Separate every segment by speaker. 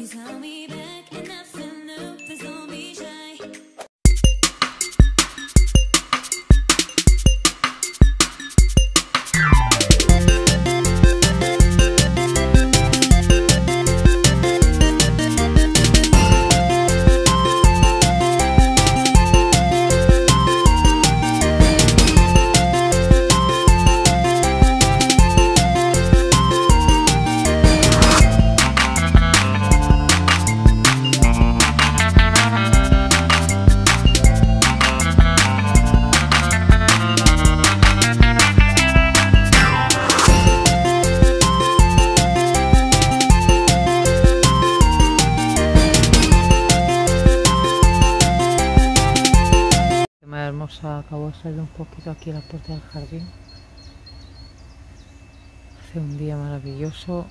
Speaker 1: Acabo de salir un poquito aquí a la puerta del jardín. Hace un día maravilloso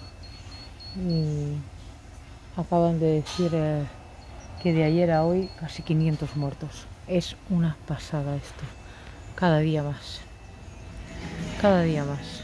Speaker 1: y acaban de decir que de ayer a hoy casi 500 muertos. Es una pasada esto. Cada día más. Cada día más.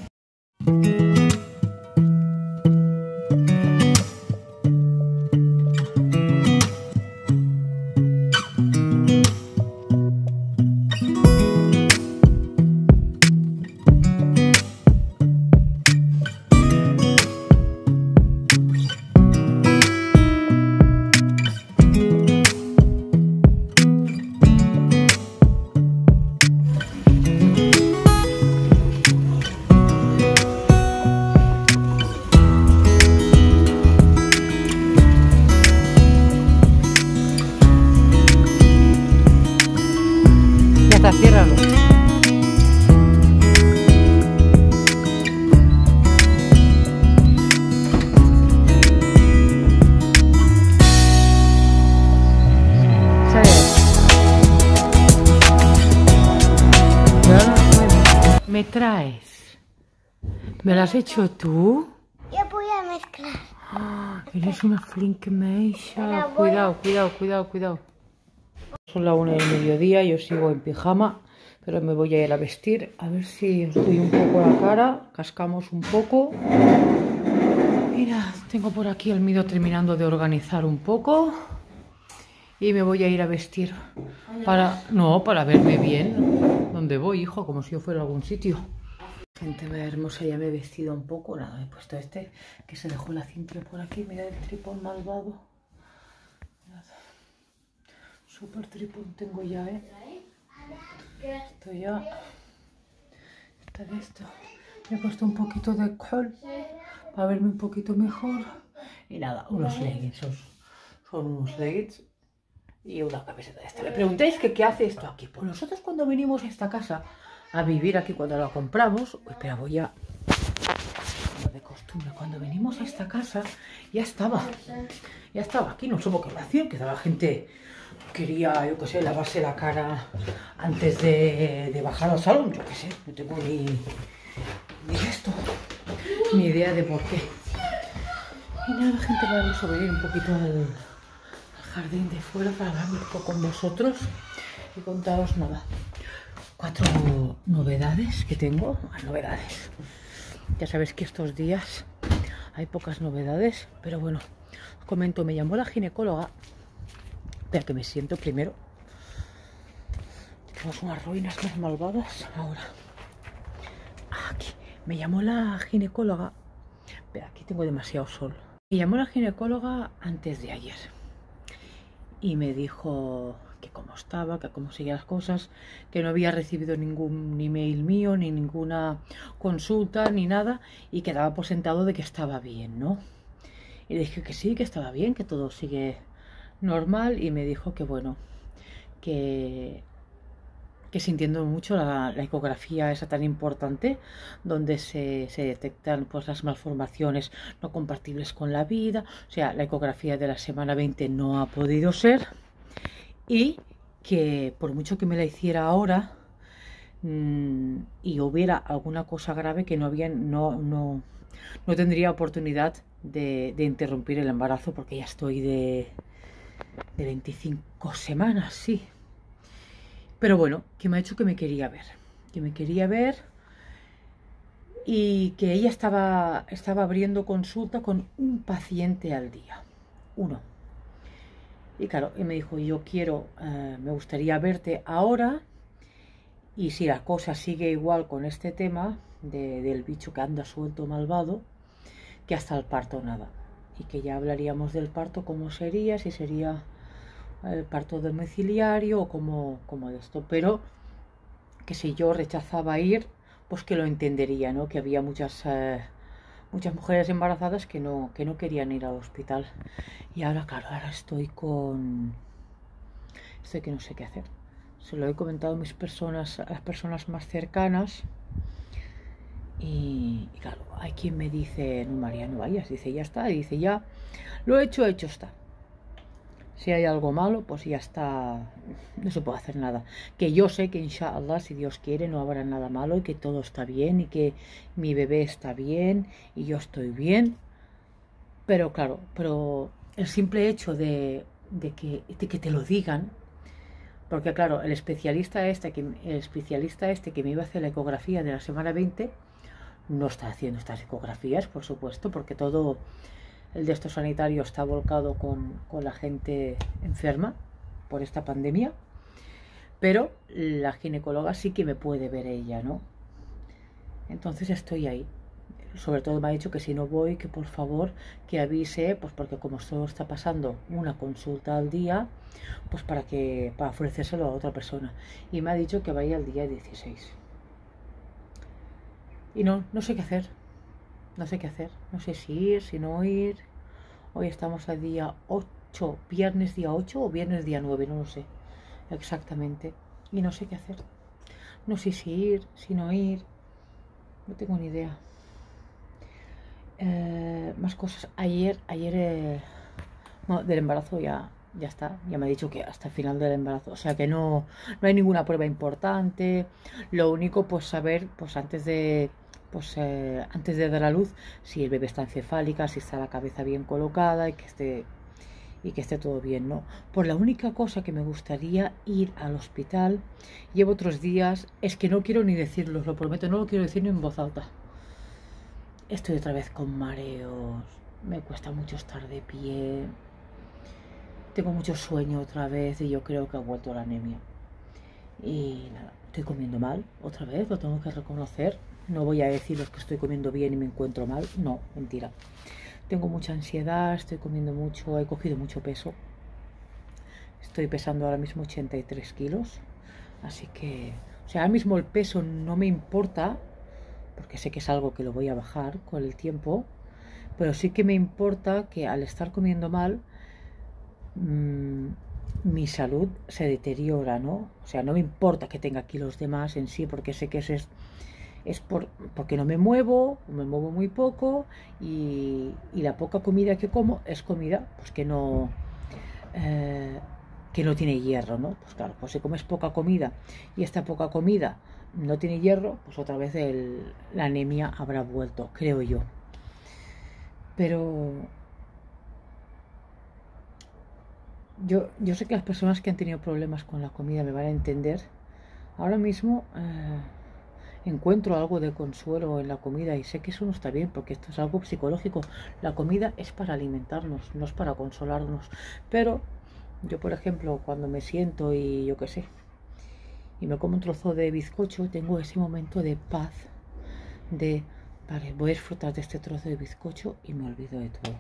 Speaker 1: Ciérralo. ¿Me traes? ¿Me lo has hecho tú?
Speaker 2: Yo voy a mezclar.
Speaker 1: Eres una flinkmeisha. Cuidado, cuidado, cuidado, cuidado. Son las 1 del mediodía, yo sigo en pijama, pero me voy a ir a vestir, a ver si os doy un poco la cara, cascamos un poco. Mira, tengo por aquí el Mido terminando de organizar un poco y me voy a ir a vestir para verme bien. ¿Dónde voy, hijo? Como si yo fuera a algún sitio. Gente hermosa, ya me he vestido un poco, nada, me he puesto este que se dejó la cinta por aquí, mira el tripón malvado. Super tripón tengo ya, Esto ya está de esto. Me he puesto un poquito de col para verme un poquito mejor. Y nada, unos leggings. Son unos leggings y una camiseta de esta. Me preguntáis que qué hace esto aquí. Pues nosotros cuando venimos a esta casa a vivir aquí, cuando la compramos, espera, voy a... Como de costumbre, cuando venimos a esta casa ya estaba aquí, no sé por qué lo hacían, que la gente quería, yo qué sé, lavarse la cara antes de bajar al salón, yo qué sé, no tengo ni esto, ni idea de por qué. Y nada, gente, vamos a venir un poquito al jardín de fuera para hablar un poco con vosotros y contaros nada, 4 novedades que tengo. Novedades, ya sabéis que estos días hay pocas novedades, pero bueno, os comento, me llamó la ginecóloga. Espera que me siento primero. Tenemos unas ruinas más malvadas ahora. Aquí me llamó la ginecóloga. Espera, aquí tengo demasiado sol. Me llamó la ginecóloga antes de ayer y me dijo que cómo estaba, que cómo seguían las cosas, que no había recibido ningún email mío, ni ninguna consulta, ni nada, y que daba por sentado de que estaba bien, ¿no? Y le dije que sí, que estaba bien, que todo sigue normal, y me dijo que bueno, que sintiendo mucho la ecografía esa tan importante, donde se detectan pues las malformaciones no compatibles con la vida, o sea, la ecografía de la semana 20 no ha podido ser, y que por mucho que me la hiciera ahora y hubiera alguna cosa grave, que no tendría oportunidad de interrumpir el embarazo, porque ya estoy de 25 semanas, sí. Pero bueno, que me ha dicho que me quería ver, y que ella estaba abriendo consulta con un paciente al día, uno. Y claro, y me dijo, yo quiero, me gustaría verte ahora, y si la cosa sigue igual con este tema del bicho que anda suelto malvado, que hasta el parto nada. Y que ya hablaríamos del parto, cómo sería, si sería el parto domiciliario o como de esto. Pero que si yo rechazaba ir, pues que lo entendería, ¿no? Que había muchas mujeres embarazadas que no querían ir al hospital. Y ahora, claro, ahora estoy que no sé qué hacer. Se lo he comentado a las personas más cercanas. Y claro, hay quien me dice, no, María, no vayas. Dice, ya está. Dice, ya lo hecho está. Si hay algo malo, pues ya está, no se puede hacer nada. Que yo sé que inshallah, si Dios quiere, no habrá nada malo y que todo está bien y que mi bebé está bien y yo estoy bien. Pero claro, el simple hecho de que te lo digan, porque claro, el especialista este que me iba a hacer la ecografía de la semana 20 no está haciendo estas ecografías, por supuesto, porque todo el de estos sanitarios está volcado con la gente enferma por esta pandemia, pero la ginecóloga sí que me puede ver ella, ¿no? Entonces estoy ahí. Sobre todo me ha dicho que si no voy, que por favor que avise, pues porque como solo está pasando una consulta al día, pues para ofrecérselo a otra persona. Y me ha dicho que vaya el día 16. Y no sé qué hacer. No sé qué hacer. No sé si ir, si no ir. Hoy estamos al día 8, viernes día 8 o viernes día 9, no lo sé exactamente. Y no sé qué hacer. No sé si ir, si no ir. No tengo ni idea. Más cosas. Ayer bueno, del embarazo ya está. Ya me ha dicho que hasta el final del embarazo. O sea que no hay ninguna prueba importante. Lo único, pues saber, pues antes de dar a luz, si el bebé está encefálica, si está la cabeza bien colocada y que esté todo bien, ¿no? Por la única cosa que me gustaría ir al hospital, llevo otros días, es que no quiero ni decirlo, os lo prometo, no lo quiero decir ni en voz alta. Estoy otra vez con mareos, me cuesta mucho estar de pie, tengo mucho sueño otra vez y yo creo que ha vuelto la anemia. Y nada, estoy comiendo mal otra vez, lo tengo que reconocer. No voy a deciros que estoy comiendo bien y me encuentro mal, no, mentira. Tengo mucha ansiedad, estoy comiendo mucho, he cogido mucho peso. Estoy pesando ahora mismo 83 kilos, así que, o sea, ahora mismo el peso no me importa, porque sé que es algo que lo voy a bajar con el tiempo, pero sí que me importa que al estar comiendo mal, mi salud se deteriora, ¿no? O sea, no me importa que tenga kilos de más en sí, porque sé que porque no me muevo muy poco y la poca comida que como es comida pues que no tiene hierro, ¿no? Pues claro, pues si comes poca comida y esta poca comida no tiene hierro, pues otra vez la anemia habrá vuelto, creo yo. Pero yo sé que las personas que han tenido problemas con la comida me van a entender. Ahora mismo encuentro algo de consuelo en la comida y sé que eso no está bien porque esto es algo psicológico. La comida es para alimentarnos, no es para consolarnos. Pero yo, por ejemplo, cuando me siento y yo qué sé, y me como un trozo de bizcocho, tengo ese momento de paz, vale, voy a disfrutar de este trozo de bizcocho y me olvido de todo.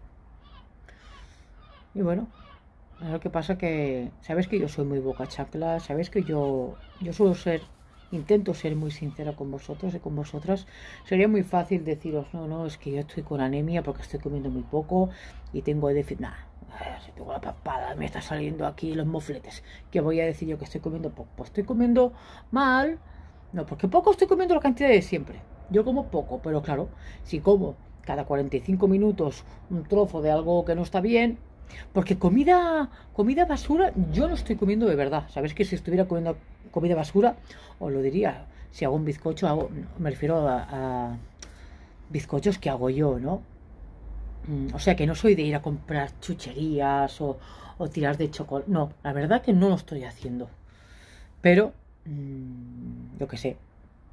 Speaker 1: Y bueno, lo que pasa que, sabes que yo soy muy boca chancla, sabes que yo intento ser muy sincera con vosotros y con vosotras. Sería muy fácil deciros, no, es que yo estoy con anemia porque estoy comiendo muy poco y tengo déficit. Si tengo la papada, me está saliendo aquí los mofletes. ¿Qué voy a decir yo que estoy comiendo poco? Pues estoy comiendo mal. No, porque poco estoy comiendo la cantidad de siempre. Yo como poco, pero claro, si como cada 45 minutos un trozo de algo que no está bien, porque comida basura yo no estoy comiendo de verdad. Sabes que si estuviera comiendo comida basura, os lo diría. Si hago un bizcocho, me refiero a bizcochos que hago yo, ¿no? O sea que no soy de ir a comprar chucherías o tirar de chocolate. No, la verdad que no lo estoy haciendo. Pero, yo qué sé,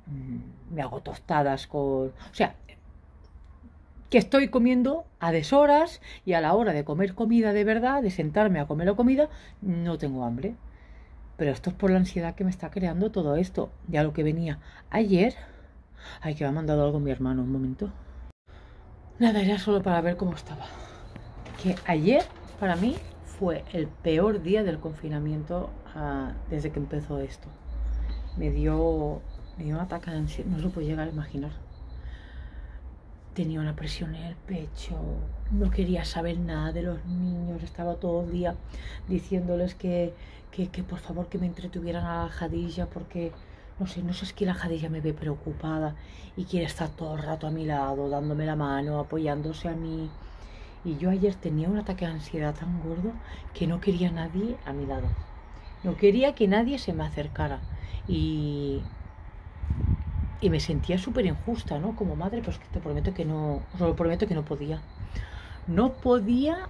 Speaker 1: me hago tostadas con... O sea, que estoy comiendo a deshoras y a la hora de comer comida de verdad, de sentarme a comer la comida, no tengo hambre. Pero esto es por la ansiedad que me está creando todo esto. Ya lo que venía ayer... Ay, que me ha mandado algo mi hermano, un momento. Nada, era solo para ver cómo estaba. Que ayer, para mí, fue el peor día del confinamiento desde que empezó esto. Me dio un ataque de ansiedad, no se puede llegar a imaginar. Tenía una presión en el pecho, no quería saber nada de los niños, estaba todo el día diciéndoles que por favor que me entretuvieran a la Jadilla porque no sé, es que la Jadilla me ve preocupada y quiere estar todo el rato a mi lado, dándome la mano, apoyándose a mí. Y yo ayer tenía un ataque de ansiedad tan gordo que no quería a nadie a mi lado. No quería que nadie se me acercara. Y me sentía súper injusta, ¿no? Como madre, pues que te prometo que no, os lo prometo que no podía. No podía.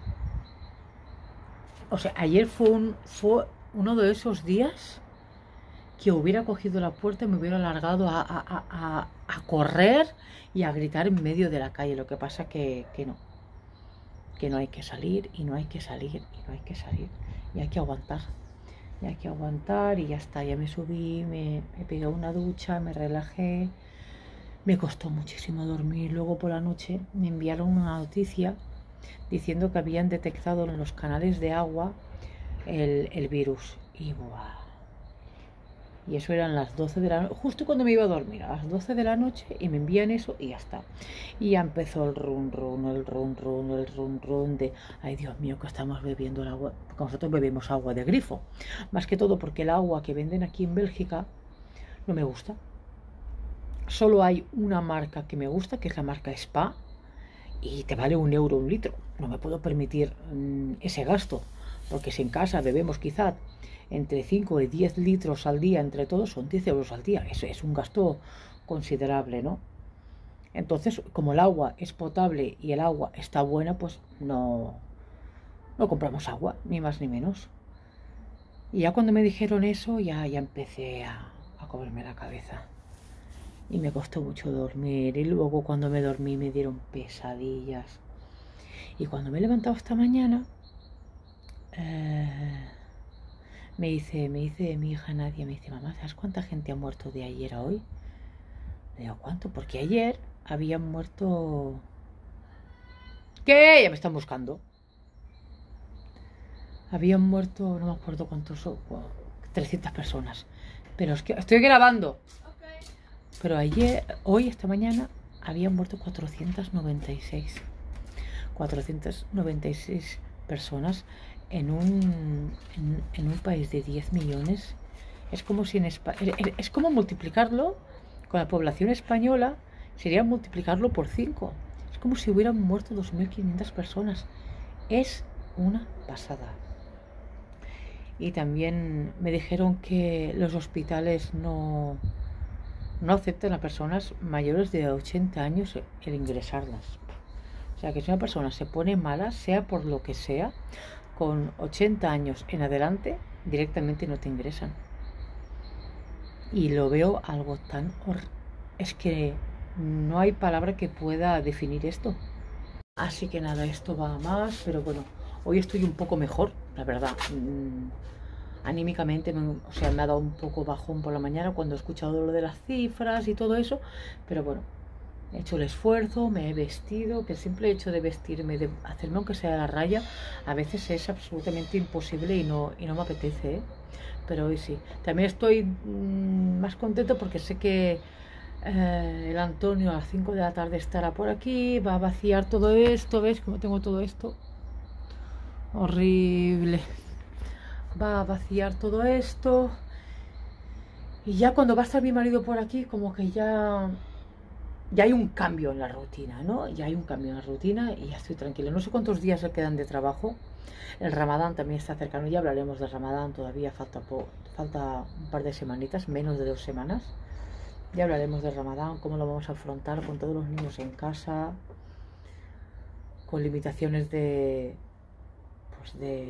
Speaker 1: O sea, ayer fue uno de esos días que hubiera cogido la puerta y me hubiera largado a correr y a gritar en medio de la calle. Lo que pasa que no. Que no hay que salir y no hay que salir y no hay que salir. Y hay que aguantar. Y hay que aguantar y ya está. Ya me subí, me pegué una ducha, me relajé. Me costó muchísimo dormir. Luego por la noche me enviaron una noticia diciendo que habían detectado en los canales de agua el virus. Y ¡buah! Y eso eran las 12 de la noche, justo cuando me iba a dormir, a las 12 de la noche, y me envían eso y ya está. Y ya empezó el run run de, ay Dios mío, que estamos bebiendo el agua, porque nosotros bebemos agua de grifo. Más que todo porque el agua que venden aquí en Bélgica no me gusta. Solo hay una marca que me gusta, que es la marca Spa, y te vale 1 euro un litro. No me puedo permitir ese gasto, porque si en casa bebemos quizá entre 5 y 10 litros al día, entre todos son 10 euros al día. Eso es un gasto considerable, ¿no? Entonces, como el agua es potable y el agua está buena, pues no compramos agua, ni más ni menos. Y ya cuando me dijeron eso, ya empecé a comerme la cabeza. Y me costó mucho dormir. Y luego cuando me dormí me dieron pesadillas. Y cuando me he levantado esta mañana, me dice mi hija Nadia, me dice, mamá, ¿sabes cuánta gente ha muerto de ayer a hoy? Le digo, ¿cuánto? Porque ayer habían muerto... ¿Qué? Ya me están buscando. Habían muerto, no me acuerdo cuántos son, 300 personas. Pero es que estoy grabando. Pero hoy, esta mañana, habían muerto 496. 496 personas en un país de 10 millones. Es como si en España... Es como multiplicarlo con la población española, sería multiplicarlo por 5. Es como si hubieran muerto 2.500 personas. Es una pasada. Y también me dijeron que los hospitales no aceptan a personas mayores de 80 años el ingresarlas. O sea que si una persona se pone mala, sea por lo que sea, con 80 años en adelante, directamente no te ingresan. Y lo veo algo tan horrible. Es que no hay palabra que pueda definir esto. Así que nada, esto va a más, pero bueno, hoy estoy un poco mejor, la verdad. Anímicamente, o sea, me ha dado un poco bajón por la mañana cuando he escuchado lo de las cifras y todo eso, pero bueno, he hecho el esfuerzo, me he vestido, que el simple hecho de vestirme, de hacerme aunque sea la raya, a veces es absolutamente imposible y no me apetece, ¿eh? Pero hoy sí. También estoy más contento porque sé que el Antonio a las 5 de la tarde estará por aquí, va a vaciar todo esto, ¿ves cómo tengo todo esto? Horrible. Va a vaciar todo esto y ya cuando va a estar mi marido por aquí, como que ya hay un cambio en la rutina, ¿no? Ya hay un cambio en la rutina y ya estoy tranquila. No sé cuántos días le quedan de trabajo. El Ramadán también está cercano, ya hablaremos del Ramadán, todavía falta un par de semanitas, menos de 2 semanas. Ya hablaremos del Ramadán, cómo lo vamos a afrontar con todos los niños en casa, con limitaciones de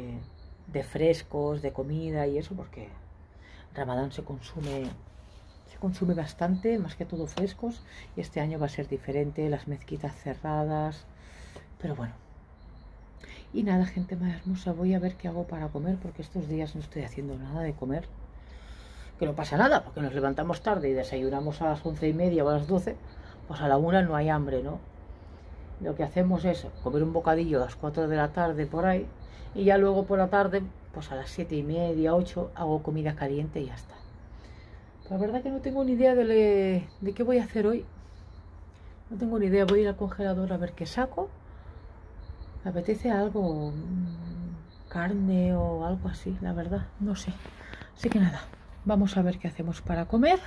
Speaker 1: frescos, de comida y eso, porque Ramadán se consume se consume bastante, más que todo frescos, y este año va a ser diferente, las mezquitas cerradas, pero bueno. Y nada, gente más hermosa, voy a ver qué hago para comer, porque estos días no estoy haciendo nada de comer. Que no pasa nada, porque nos levantamos tarde y desayunamos a las 11:30 o a las 12, pues a la 1 no hay hambre, ¿no? Lo que hacemos es comer un bocadillo a las 4 de la tarde por ahí, y ya luego por la tarde, pues a las 7:30, 8, hago comida caliente y ya está. La verdad que no tengo ni idea de qué voy a hacer hoy. No tengo ni idea, voy a ir al congelador a ver qué saco. Me apetece algo, carne o algo así, la verdad, no sé. Así que nada, vamos a ver qué hacemos para comer.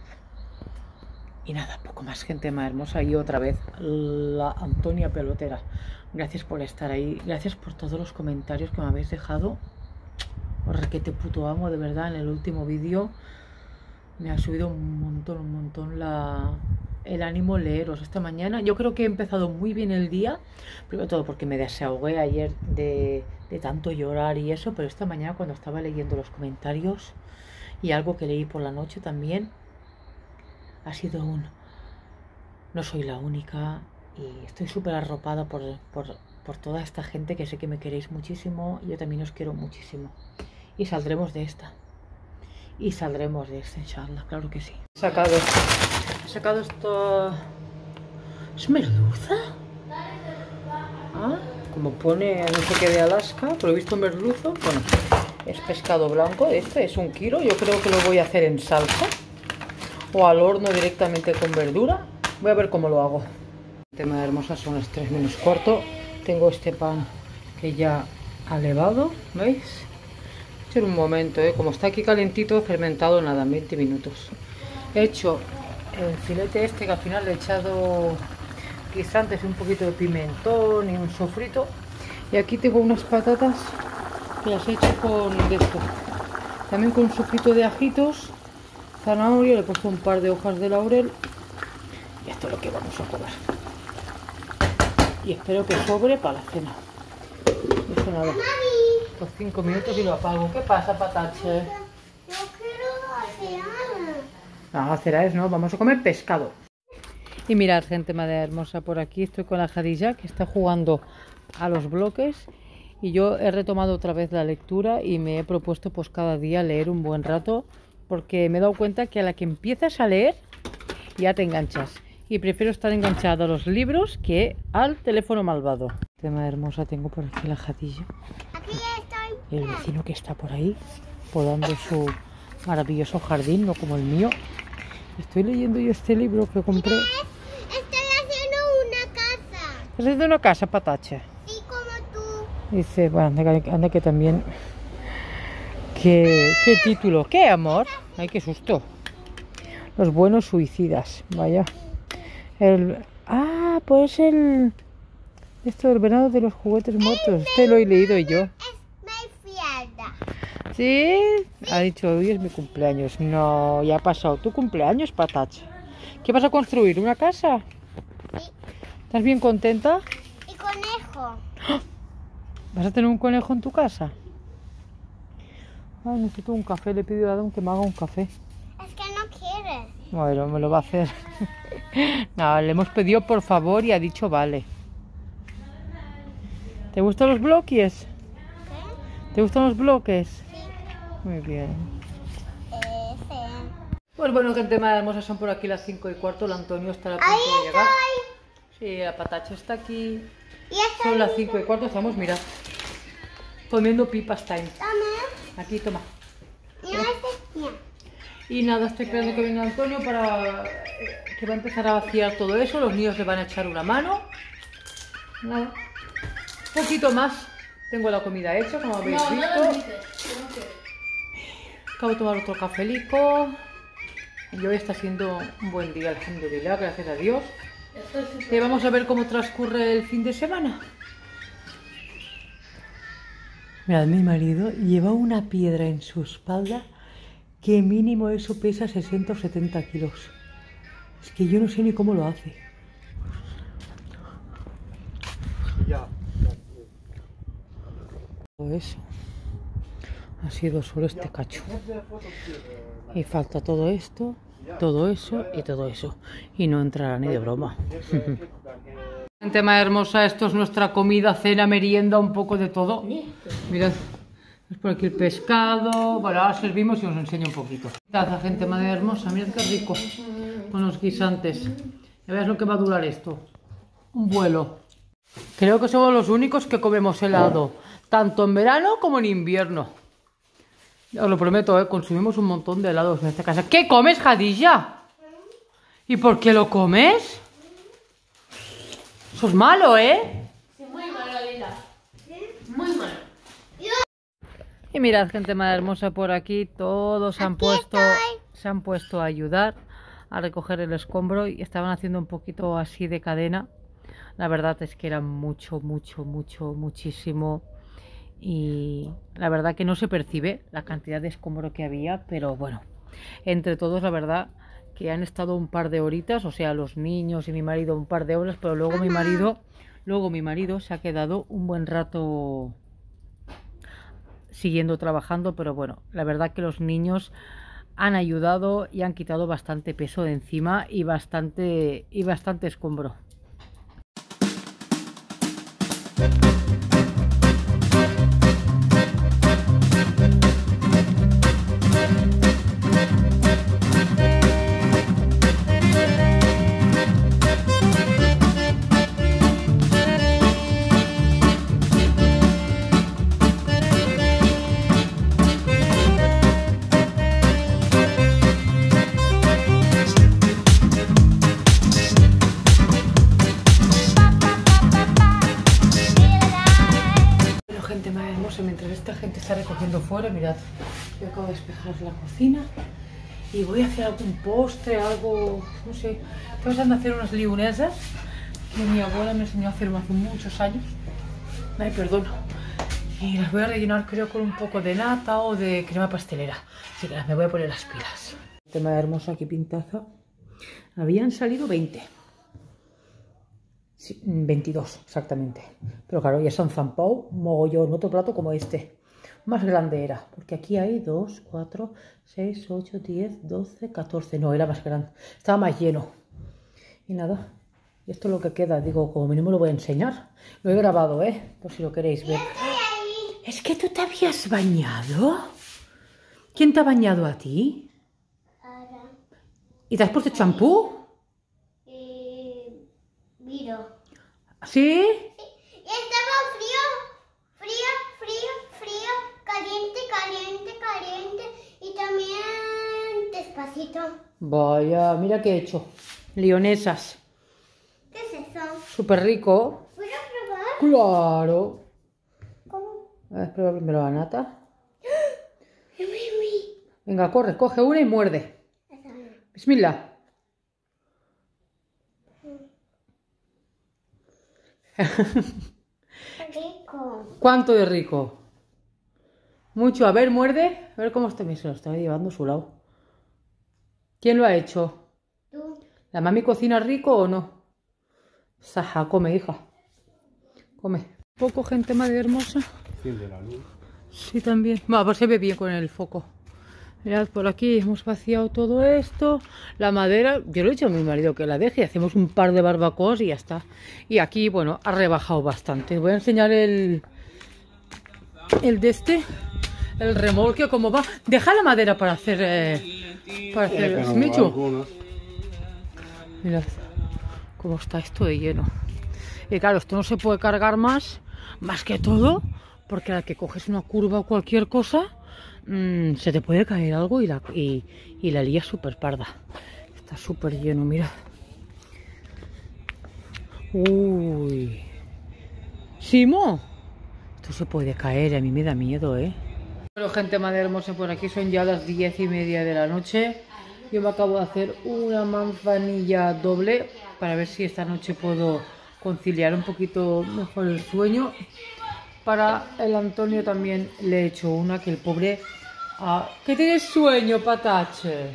Speaker 1: Y nada, poco más, gente más hermosa. Y otra vez, la Antonia Pelotera. Gracias por estar ahí, gracias por todos los comentarios que me habéis dejado. Os requete puto amo, de verdad, en el último vídeo. Me ha subido un montón el ánimo leeros esta mañana. Yo creo que he empezado muy bien el día. Primero todo porque me desahogué ayer de tanto llorar y eso. Pero esta mañana cuando estaba leyendo los comentarios y algo que leí por la noche también, ha sido no soy la única. Y estoy súper arropada por toda esta gente que sé que me queréis muchísimo. Y yo también os quiero muchísimo. Y saldremos de esta. Y saldremos de esta, inshallah, claro que sí. He sacado esto. ¿Es merluza? Ah, como pone no sé qué de Alaska, pero he visto merluzo. Bueno, es pescado blanco, este es 1 kilo. Yo creo que lo voy a hacer en salsa o al horno directamente con verdura. Voy a ver cómo lo hago. Tema hermosa, son las 3 menos cuarto. Tengo este pan que ya ha levado, ¿veis? Un momento, como está aquí calentito, fermentado nada, en 20 minutos. He hecho el filete este que al final le he echado guisantes y un poquito de pimentón y un sofrito. Y aquí tengo unas patatas que las he hecho con esto. También con un sofrito de ajitos, zanahoria, le he puesto un par de hojas de laurel. Y esto es lo que vamos a comer. Y espero que sobre para la cena. Eso nada. Por 5 minutos y lo apago. ¿Qué pasa, Patache?
Speaker 2: No quiero cenar.
Speaker 1: No, cenar no, vamos a comer pescado. Y mirad, gente madre hermosa, por aquí estoy con la Jadilla, que está jugando a los bloques. Y yo he retomado otra vez la lectura y me he propuesto pues cada día leer un buen rato, porque me he dado cuenta que a la que empiezas a leer ya te enganchas. Y prefiero estar enganchada a los libros que al teléfono malvado. Tema hermosa, tengo por aquí la Jadilla.
Speaker 2: Aquí estoy.
Speaker 1: El vecino que está por ahí podando su maravilloso jardín, no como el mío. Estoy leyendo yo este libro que compré.
Speaker 2: Estoy haciendo una casa.
Speaker 1: ¿Estás haciendo una casa, Patache?
Speaker 2: Sí, como tú.
Speaker 1: Dice, bueno, anda que también. ¿Qué título? ¿Qué, amor? Ay, qué susto. Los buenos suicidas, vaya. Pues esto del venado de los juguetes muertos. Este lo he leído yo.
Speaker 2: Es mi fiesta.
Speaker 1: ¿Sí? Ha dicho, hoy es mi cumpleaños. No, ya ha pasado tu cumpleaños, Patache. ¿Qué vas a construir? ¿Una casa?
Speaker 2: Sí.
Speaker 1: ¿Estás bien contenta?
Speaker 2: Y conejo.
Speaker 1: ¿Vas a tener un conejo en tu casa? Ay, necesito un café. Le he pedido a Adam que me haga un café.
Speaker 2: Es que no quiere.
Speaker 1: Bueno, me lo va a hacer. No, le hemos pedido por favor y ha dicho vale. ¿Te gustan los bloques?
Speaker 2: ¿Qué?
Speaker 1: ¿Te gustan los bloques?
Speaker 2: Sí.
Speaker 1: Muy bien.
Speaker 2: Ese.
Speaker 1: Pues bueno, gente más hermosa, son por aquí las 5:15. El Antonio está a punto
Speaker 2: Ahí
Speaker 1: de llegar.
Speaker 2: estoy.
Speaker 1: Sí, la Patacha está aquí.
Speaker 2: Y estoy.
Speaker 1: Son las 5:15. Estamos, mira, comiendo pipas time.
Speaker 2: Toma.
Speaker 1: Aquí, toma.
Speaker 2: Mira este. Mira.
Speaker 1: Y nada, estoy esperando que venga Antonio para que va a empezar a vaciar todo eso. Los niños le van a echar una mano. Nada. Un poquito más. Tengo la comida hecha, como habéis visto. Acabo de tomar otro cafelico. Y hoy está siendo un buen día, alhamdulillah, gracias a Dios. Y vamos a ver cómo transcurre el fin de semana. Mirad, mi marido lleva una piedra en su espalda que mínimo eso pesa 60 o 70 kilos. Es que yo no sé ni cómo lo hace. Todo eso ha sido solo este cacho. Y falta todo esto. todo eso y todo eso. Y no entrará ni de broma. Gente más hermosa, esto es nuestra comida, cena, merienda, un poco de todo. Mirad, es por aquí el pescado. Bueno, ahora servimos y os enseño un poquito. Mirad, gente más hermosa, mirad qué rico. Con los guisantes. Ya veis lo que va a durar esto. Un vuelo. Creo que somos los únicos que comemos helado, tanto en verano como en invierno. Os lo prometo, consumimos un montón de helados en esta casa. ¿Qué comes, Jadilla? ¿Y por qué lo comes? Eso es malo, ¿eh?
Speaker 2: Sí, muy malo, Lila. Muy malo.
Speaker 1: Y mirad, gente más hermosa, por aquí todos se han puesto a ayudar a recoger el escombro y estaban haciendo un poquito así de cadena. La verdad es que era muchísimo. Y la verdad que no se percibe la cantidad de escombro que había, pero bueno, entre todos la verdad que han estado un par de horitas, o sea, los niños y mi marido un par de horas, pero luego mi marido se ha quedado un buen rato siguiendo trabajando, pero bueno, la verdad que los niños han ayudado y han quitado bastante peso de encima y bastante escombro. Mientras esta gente está recogiendo fuera, mirad, yo acabo de despejar la cocina y voy a hacer algún postre, algo, no sé, estoy pensando en hacer unas lionesas que mi abuela me enseñó a hacer hace muchos años. Ay, perdón. Y las voy a rellenar, creo, con un poco de nata o de crema pastelera. Así que me voy a poner las pilas. Tema hermoso, aquí pintaza. Habían salido 20. Sí, 22 exactamente, pero claro, ya se han zampado mogollón, otro plato como este, más grande era, porque aquí hay 2, 4, 6, 8, 10, 12, 14, no, era más grande, estaba más lleno. Y nada, esto es lo que queda, digo, como mínimo lo voy a enseñar, lo he grabado, por si lo queréis ver. ¿Es que tú te habías bañado? ¿Quién te ha bañado a ti? ¿Y te has puesto champú?
Speaker 2: Miro.
Speaker 1: ¿Sí?
Speaker 2: Y estaba frío, caliente y también despacito.
Speaker 1: Vaya, mira qué he hecho. Lionesas.
Speaker 2: ¿Qué es eso?
Speaker 1: Súper rico.
Speaker 2: ¿Puedo probar?
Speaker 1: Claro.
Speaker 2: ¿Cómo?
Speaker 1: A ver, prueba primero la nata. Venga, corre, coge una y muerde. Bismillah.
Speaker 2: Rico.
Speaker 1: ¿Cuánto de rico? Mucho. A ver, muerde. A ver cómo está. Se lo está llevando a su lado. ¿Quién lo ha hecho?
Speaker 2: ¿Tú?
Speaker 1: ¿La mami cocina rico o no? Saja, come, hija. Come. Poco, gente más hermosa. Sí, también. Va, pues se ve bien con el foco. Mirad, por aquí hemos vaciado todo esto. La madera, yo le he dicho a mi marido que la deje. Hacemos un par de barbacoas y ya está. Y aquí, bueno, ha rebajado bastante. Voy a enseñar el remolque, cómo va. Deja la madera para hacer Michu. Mirad cómo está esto de lleno. Y claro, esto no se puede cargar más que todo, porque al que coges una curva o cualquier cosa, se te puede caer algo y la lías súper parda. Está súper lleno, mirad. Uy. Simo, esto se puede caer, a mí me da miedo, Bueno, gente más hermosa, por aquí son ya las 10:30 de la noche. Yo me acabo de hacer una manzanilla doble para ver si esta noche puedo conciliar un poquito mejor el sueño. Para el Antonio también le he hecho una, que el pobre... ¿Qué tienes sueño, patache?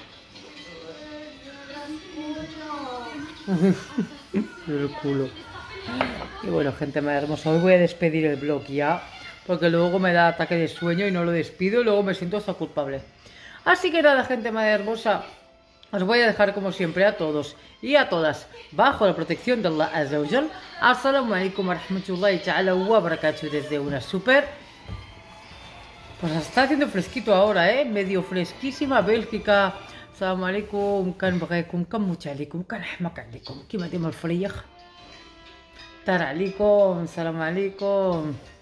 Speaker 1: El culo. Y bueno, gente más hermosa, hoy voy a despedir el vlog ya, porque luego me da ataque de sueño y no lo despido y luego me siento hasta culpable. Así que nada, gente más hermosa, os voy a dejar como siempre a todos y a todas bajo la protección de Allah Azza wa Jal. Assalamu alaikum wa rahmatullahi ta'ala wa barakatuh desde una super. Pues está haciendo fresquito ahora, medio fresquísima Bélgica. Assalamu alaikum, kan bagaykum, kan muchalikum, kan ahmak alikum, kima dim al friyakh. Tar alaikum, assalamu alaikum.